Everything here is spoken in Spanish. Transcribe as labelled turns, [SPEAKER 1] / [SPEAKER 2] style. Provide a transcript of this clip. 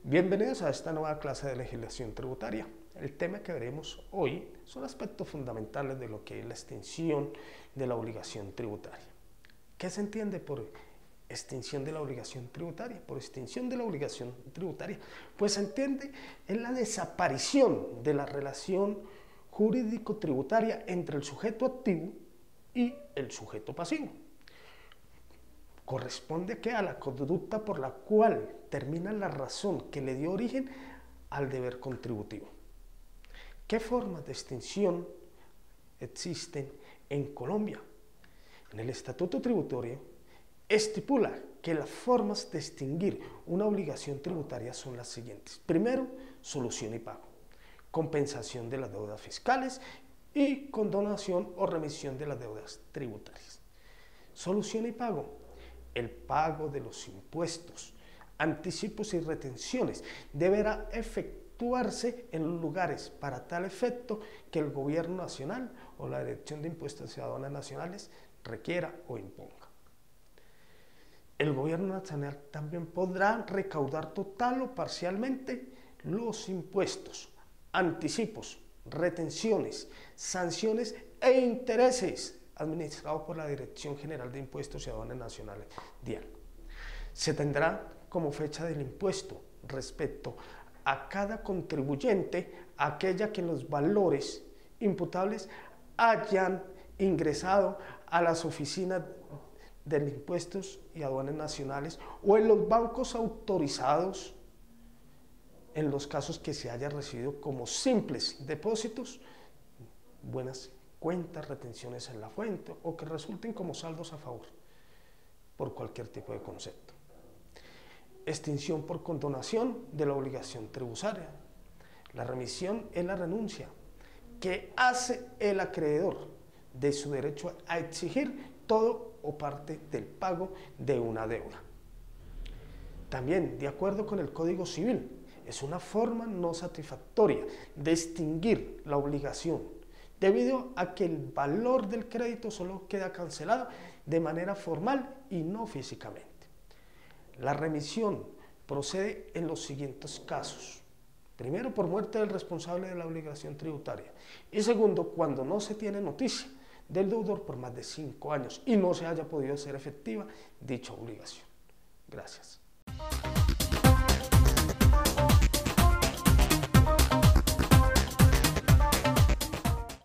[SPEAKER 1] Bienvenidos a esta nueva clase de legislación tributaria. El tema que veremos hoy son aspectos fundamentales de lo que es la extinción de la obligación tributaria. ¿Qué se entiende por extinción de la obligación tributaria? Por extinción de la obligación tributaria, pues se entiende en la desaparición de la relación jurídico-tributaria entre el sujeto activo y el sujeto pasivo. Corresponde a la conducta por la cual termina la razón que le dio origen al deber contributivo. ¿Qué formas de extinción existen en Colombia? En el Estatuto Tributario estipula que las formas de extinguir una obligación tributaria son las siguientes. Primero, solución y pago, compensación de las deudas fiscales y condonación o remisión de las deudas tributarias. Solución y pago: el pago de los impuestos, anticipos y retenciones deberá efectuarse en los lugares para tal efecto que el Gobierno Nacional o la Dirección de Impuestos y Aduanas Nacionales requiera o imponga. El Gobierno Nacional también podrá recaudar total o parcialmente los impuestos, anticipos, retenciones, sanciones e intereses administrado por la Dirección General de Impuestos y Aduanas Nacionales, DIAN. Se tendrá como fecha del impuesto respecto a cada contribuyente aquella que los valores imputables hayan ingresado a las oficinas de Impuestos y Aduanas Nacionales o en los bancos autorizados en los casos que se haya recibido como simples depósitos, buenas cuentas, retenciones en la fuente o que resulten como saldos a favor por cualquier tipo de concepto. Extinción por condonación de la obligación tributaria. La remisión es la renuncia que hace el acreedor de su derecho a exigir todo o parte del pago de una deuda. También, de acuerdo con el Código Civil, es una forma no satisfactoria de extinguir la obligación debido a que el valor del crédito solo queda cancelado de manera formal y no físicamente. La remisión procede en los siguientes casos. Primero, por muerte del responsable de la obligación tributaria. Y segundo, cuando no se tiene noticia del deudor por más de 5 años y no se haya podido hacer efectiva dicha obligación. Gracias.